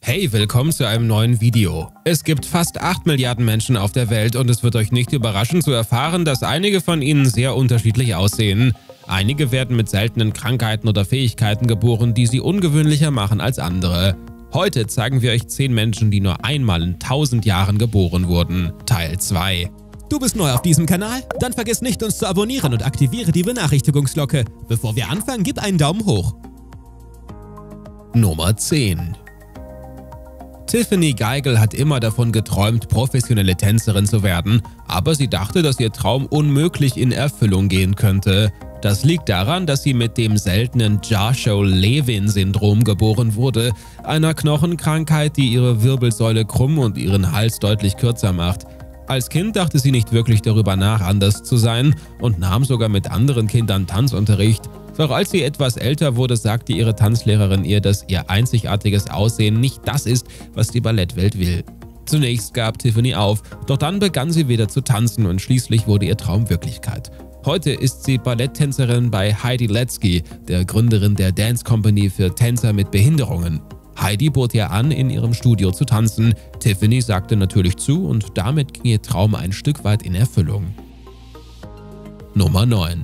Hey, willkommen zu einem neuen Video. Es gibt fast 8 Milliarden Menschen auf der Welt und es wird euch nicht überraschen zu erfahren, dass einige von ihnen sehr unterschiedlich aussehen. Einige werden mit seltenen Krankheiten oder Fähigkeiten geboren, die sie ungewöhnlicher machen als andere. Heute zeigen wir euch 10 Menschen, die nur einmal in 1000 Jahren geboren wurden. Teil 2. Du bist neu auf diesem Kanal? Dann vergiss nicht, uns zu abonnieren und aktiviere die Benachrichtigungsglocke. Bevor wir anfangen, gib einen Daumen hoch. Nummer 10. Tiffany Geigel hat immer davon geträumt, professionelle Tänzerin zu werden, aber sie dachte, dass ihr Traum unmöglich in Erfüllung gehen könnte. Das liegt daran, dass sie mit dem seltenen Joshua-Levin-Syndrom geboren wurde, einer Knochenkrankheit, die ihre Wirbelsäule krumm und ihren Hals deutlich kürzer macht. Als Kind dachte sie nicht wirklich darüber nach, anders zu sein und nahm sogar mit anderen Kindern Tanzunterricht. Doch als sie etwas älter wurde, sagte ihre Tanzlehrerin ihr, dass ihr einzigartiges Aussehen nicht das ist, was die Ballettwelt will. Zunächst gab Tiffany auf, doch dann begann sie wieder zu tanzen und schließlich wurde ihr Traum Wirklichkeit. Heute ist sie Balletttänzerin bei Heidi Letzky, der Gründerin der Dance Company für Tänzer mit Behinderungen. Heidi bot ihr an, in ihrem Studio zu tanzen. Tiffany sagte natürlich zu und damit ging ihr Traum ein Stück weit in Erfüllung. Nummer 9.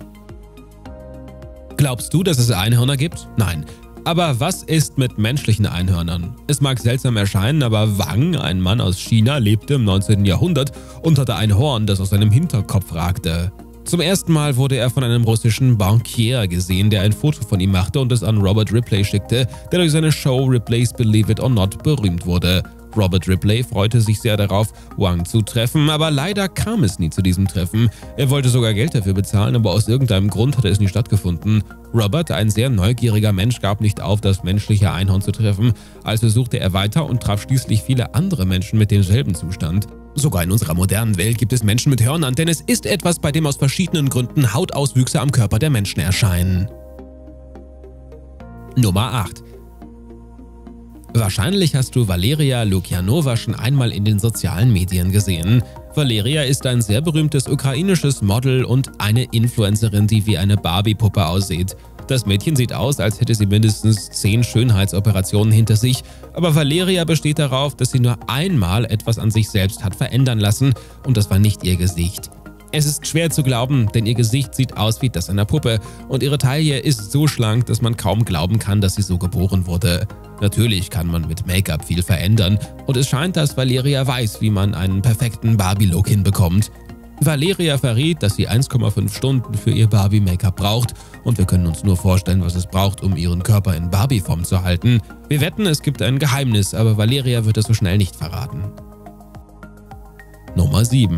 Glaubst du, dass es Einhörner gibt? Nein. Aber was ist mit menschlichen Einhörnern? Es mag seltsam erscheinen, aber Wang, ein Mann aus China, lebte im 19. Jahrhundert und hatte ein Horn, das aus seinem Hinterkopf ragte. Zum ersten Mal wurde er von einem russischen Bankier gesehen, der ein Foto von ihm machte und es an Robert Ripley schickte, der durch seine Show Ripley's Believe It or Not berühmt wurde. Robert Ripley freute sich sehr darauf, Wang zu treffen, aber leider kam es nie zu diesem Treffen. Er wollte sogar Geld dafür bezahlen, aber aus irgendeinem Grund hatte es nie stattgefunden. Robert, ein sehr neugieriger Mensch, gab nicht auf, das menschliche Einhorn zu treffen. Also suchte er weiter und traf schließlich viele andere Menschen mit demselben Zustand. Sogar in unserer modernen Welt gibt es Menschen mit Hörnern, denn es ist etwas, bei dem aus verschiedenen Gründen Hautauswüchse am Körper der Menschen erscheinen. Nummer 8. Wahrscheinlich hast du Valeria Lukjanova schon einmal in den sozialen Medien gesehen. Valeria ist ein sehr berühmtes ukrainisches Model und eine Influencerin, die wie eine Barbie-Puppe aussieht. Das Mädchen sieht aus, als hätte sie mindestens 10 Schönheitsoperationen hinter sich, aber Valeria besteht darauf, dass sie nur einmal etwas an sich selbst hat verändern lassen und das war nicht ihr Gesicht. Es ist schwer zu glauben, denn ihr Gesicht sieht aus wie das einer Puppe und ihre Taille ist so schlank, dass man kaum glauben kann, dass sie so geboren wurde. Natürlich kann man mit Make-up viel verändern und es scheint, dass Valeria weiß, wie man einen perfekten Barbie-Look hinbekommt. Valeria verriet, dass sie 1,5 Stunden für ihr Barbie-Make-up braucht und wir können uns nur vorstellen, was es braucht, um ihren Körper in Barbie-Form zu halten. Wir wetten, es gibt ein Geheimnis, aber Valeria wird es so schnell nicht verraten. Nummer 7.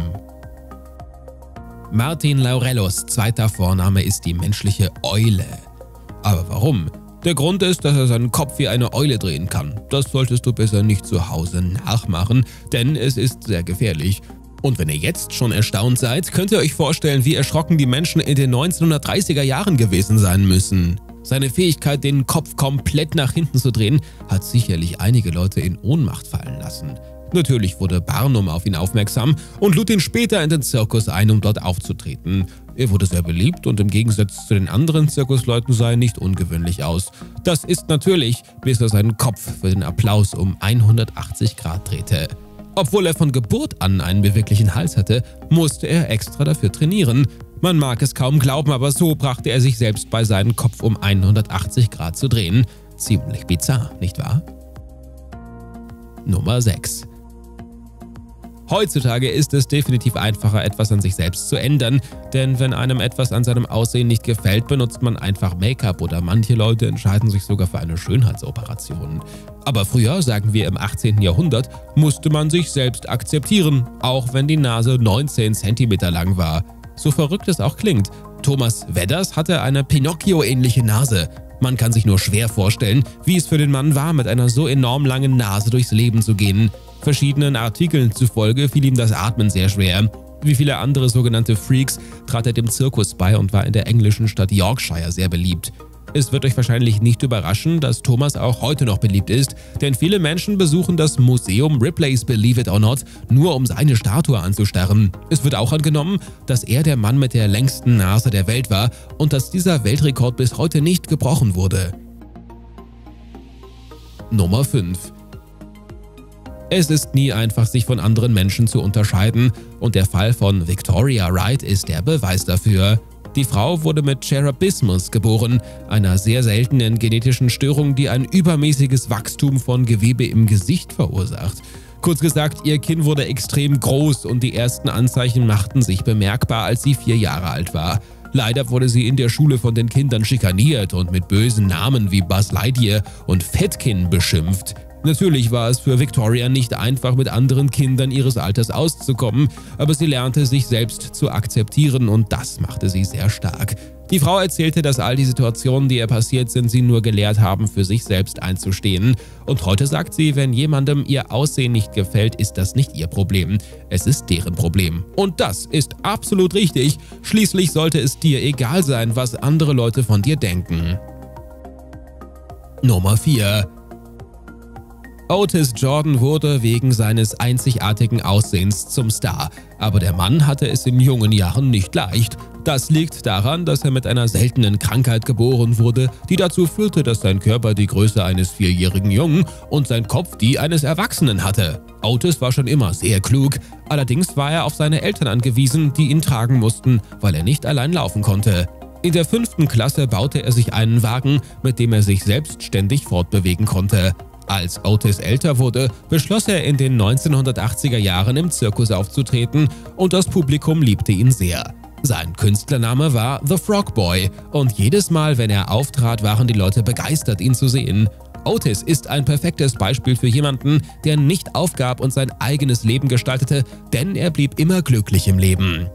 Martin Laurellos zweiter Vorname ist die menschliche Eule. Aber warum? Der Grund ist, dass er seinen Kopf wie eine Eule drehen kann. Das solltest du besser nicht zu Hause nachmachen, denn es ist sehr gefährlich. Und wenn ihr jetzt schon erstaunt seid, könnt ihr euch vorstellen, wie erschrocken die Menschen in den 1930er Jahren gewesen sein müssen. Seine Fähigkeit, den Kopf komplett nach hinten zu drehen, hat sicherlich einige Leute in Ohnmacht fallen lassen. Natürlich wurde Barnum auf ihn aufmerksam und lud ihn später in den Zirkus ein, um dort aufzutreten. Er wurde sehr beliebt und im Gegensatz zu den anderen Zirkusleuten sah er nicht ungewöhnlich aus. Das ist natürlich, bis er seinen Kopf für den Applaus um 180 Grad drehte. Obwohl er von Geburt an einen beweglichen Hals hatte, musste er extra dafür trainieren. Man mag es kaum glauben, aber so brachte er sich selbst bei, seinen Kopf um 180 Grad zu drehen. Ziemlich bizarr, nicht wahr? Nummer 6. Heutzutage ist es definitiv einfacher, etwas an sich selbst zu ändern, denn wenn einem etwas an seinem Aussehen nicht gefällt, benutzt man einfach Make-up oder manche Leute entscheiden sich sogar für eine Schönheitsoperation. Aber früher, sagen wir im 18. Jahrhundert, musste man sich selbst akzeptieren, auch wenn die Nase 19 cm lang war. So verrückt es auch klingt, Thomas Wedders hatte eine Pinocchio-ähnliche Nase. Man kann sich nur schwer vorstellen, wie es für den Mann war, mit einer so enorm langen Nase durchs Leben zu gehen. Verschiedenen Artikeln zufolge fiel ihm das Atmen sehr schwer. Wie viele andere sogenannte Freaks trat er dem Zirkus bei und war in der englischen Stadt Yorkshire sehr beliebt. Es wird euch wahrscheinlich nicht überraschen, dass Thomas auch heute noch beliebt ist, denn viele Menschen besuchen das Museum Ripley's Believe It or Not nur um seine Statue anzustarren. Es wird auch angenommen, dass er der Mann mit der längsten Nase der Welt war und dass dieser Weltrekord bis heute nicht gebrochen wurde. Nummer 5. Es ist nie einfach, sich von anderen Menschen zu unterscheiden, und der Fall von Victoria Wright ist der Beweis dafür. Die Frau wurde mit Strabismus geboren, einer sehr seltenen genetischen Störung, die ein übermäßiges Wachstum von Gewebe im Gesicht verursacht. Kurz gesagt, ihr Kinn wurde extrem groß und die ersten Anzeichen machten sich bemerkbar, als sie 4 Jahre alt war. Leider wurde sie in der Schule von den Kindern schikaniert und mit bösen Namen wie Buzz Lightyear und Fettkinn beschimpft. Natürlich war es für Victoria nicht einfach, mit anderen Kindern ihres Alters auszukommen, aber sie lernte, sich selbst zu akzeptieren, und das machte sie sehr stark. Die Frau erzählte, dass all die Situationen, die ihr passiert sind, sie nur gelehrt haben, für sich selbst einzustehen. Und heute sagt sie, wenn jemandem ihr Aussehen nicht gefällt, ist das nicht ihr Problem. Es ist deren Problem. Und das ist absolut richtig. Schließlich sollte es dir egal sein, was andere Leute von dir denken. Nummer 4. Otis Jordan wurde wegen seines einzigartigen Aussehens zum Star, aber der Mann hatte es in jungen Jahren nicht leicht. Das liegt daran, dass er mit einer seltenen Krankheit geboren wurde, die dazu führte, dass sein Körper die Größe eines 4-jährigen Jungen und sein Kopf die eines Erwachsenen hatte. Otis war schon immer sehr klug, allerdings war er auf seine Eltern angewiesen, die ihn tragen mussten, weil er nicht allein laufen konnte. In der 5. Klasse baute er sich einen Wagen, mit dem er sich selbstständig fortbewegen konnte. Als Otis älter wurde, beschloss er in den 1980er Jahren im Zirkus aufzutreten, und das Publikum liebte ihn sehr. Sein Künstlername war The Frog Boy, und jedes Mal, wenn er auftrat, waren die Leute begeistert, ihn zu sehen. Otis ist ein perfektes Beispiel für jemanden, der nicht aufgab und sein eigenes Leben gestaltete, denn er blieb immer glücklich im Leben.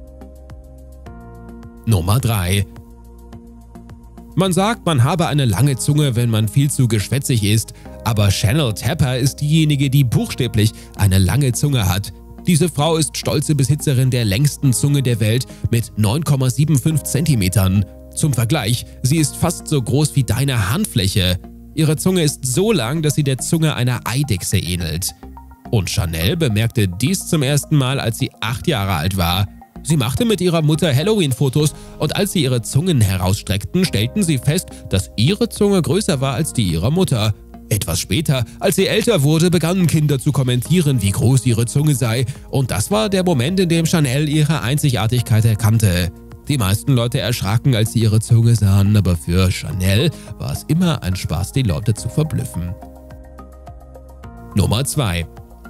Nummer 3. Man sagt, man habe eine lange Zunge, wenn man viel zu geschwätzig ist, aber Chanel Tapper ist diejenige, die buchstäblich eine lange Zunge hat. Diese Frau ist stolze Besitzerin der längsten Zunge der Welt mit 9,75 cm. Zum Vergleich, sie ist fast so groß wie deine Handfläche. Ihre Zunge ist so lang, dass sie der Zunge einer Eidechse ähnelt. Und Chanel bemerkte dies zum ersten Mal, als sie 8 Jahre alt war. Sie machte mit ihrer Mutter Halloween-Fotos, und als sie ihre Zungen herausstreckten, stellten sie fest, dass ihre Zunge größer war als die ihrer Mutter. Etwas später, als sie älter wurde, begannen Kinder zu kommentieren, wie groß ihre Zunge sei, und das war der Moment, in dem Chanel ihre Einzigartigkeit erkannte. Die meisten Leute erschraken, als sie ihre Zunge sahen, aber für Chanel war es immer ein Spaß, die Leute zu verblüffen. Nummer 2.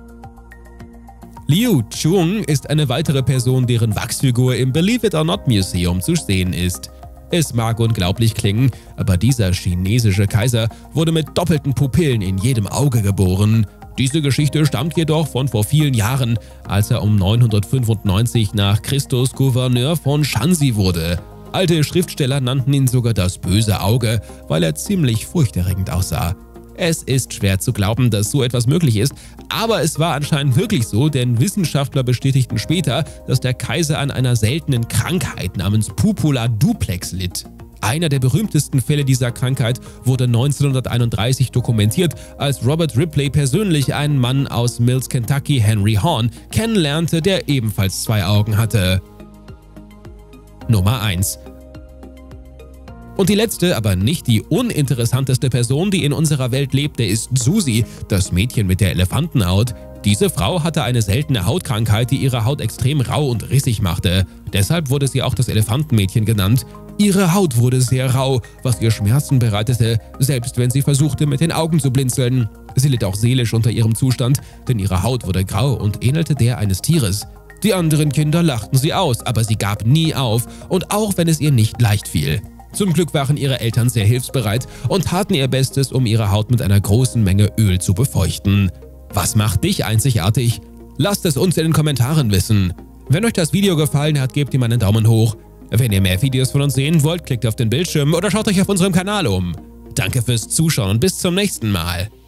Liu Chung ist eine weitere Person, deren Wachsfigur im Believe It or Not Museum zu sehen ist. Es mag unglaublich klingen, aber dieser chinesische Kaiser wurde mit doppelten Pupillen in jedem Auge geboren. Diese Geschichte stammt jedoch von vor vielen Jahren, als er um 995 nach Christus Gouverneur von Shanxi wurde. Alte Schriftsteller nannten ihn sogar das böse Auge, weil er ziemlich furchterregend aussah. Es ist schwer zu glauben, dass so etwas möglich ist, aber es war anscheinend wirklich so, denn Wissenschaftler bestätigten später, dass der Kaiser an einer seltenen Krankheit namens Pupula duplex litt. Einer der berühmtesten Fälle dieser Krankheit wurde 1931 dokumentiert, als Robert Ripley persönlich einen Mann aus Mills, Kentucky, Henry Horn, kennenlernte, der ebenfalls 2 Augen hatte. Nummer 1. Und die letzte, aber nicht die uninteressanteste Person, die in unserer Welt lebte, ist Susi, das Mädchen mit der Elefantenhaut. Diese Frau hatte eine seltene Hautkrankheit, die ihre Haut extrem rau und rissig machte. Deshalb wurde sie auch das Elefantenmädchen genannt. Ihre Haut wurde sehr rau, was ihr Schmerzen bereitete, selbst wenn sie versuchte, mit den Augen zu blinzeln. Sie litt auch seelisch unter ihrem Zustand, denn ihre Haut wurde grau und ähnelte der eines Tieres. Die anderen Kinder lachten sie aus, aber sie gab nie auf, und auch wenn es ihr nicht leicht fiel. Zum Glück waren ihre Eltern sehr hilfsbereit und taten ihr Bestes, um ihre Haut mit einer großen Menge Öl zu befeuchten. Was macht dich einzigartig? Lasst es uns in den Kommentaren wissen. Wenn euch das Video gefallen hat, gebt ihm einen Daumen hoch. Wenn ihr mehr Videos von uns sehen wollt, klickt auf den Bildschirm oder schaut euch auf unserem Kanal um. Danke fürs Zuschauen und bis zum nächsten Mal.